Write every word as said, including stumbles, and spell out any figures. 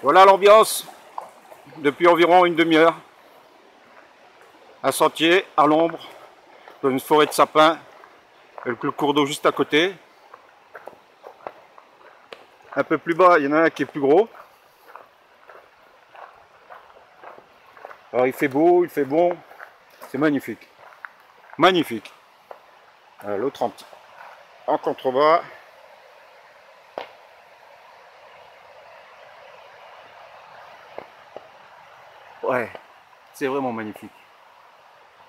Voilà l'ambiance depuis environ une demi-heure. Un sentier à l'ombre, dans une forêt de sapins, avec le cours d'eau juste à côté. Un peu plus bas, il y en a un qui est plus gros. Alors il fait beau, il fait bon, c'est magnifique. Magnifique. L'autre en, en contrebas. Ouais, c'est vraiment magnifique.